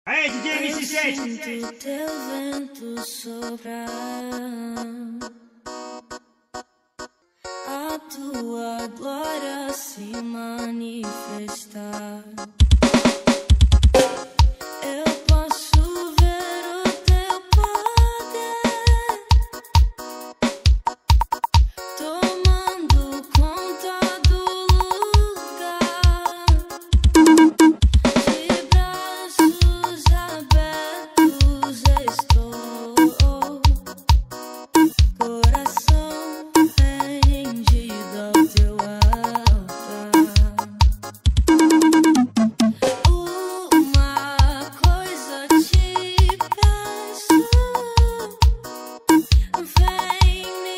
Aê, DJ MC7! Sinto teu vento soprar, a tua glória se manifestar. Eu posso ver o teu poder tomando conta do lugar. De braços abertos estou, coração rendido ao teu altar. Uma coisa te peço, vem me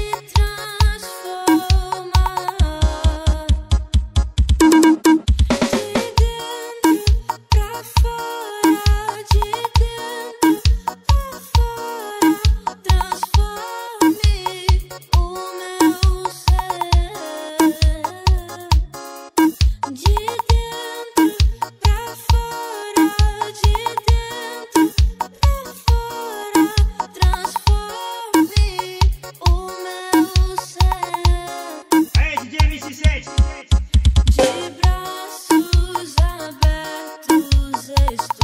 transformar. De dentro pra fora, de dentro pra fora, transforme o meu ser. De dentro pra fora, de dentro pra fora, transforme o meu ser. Aê, DJ MC7! De braços abertos estou.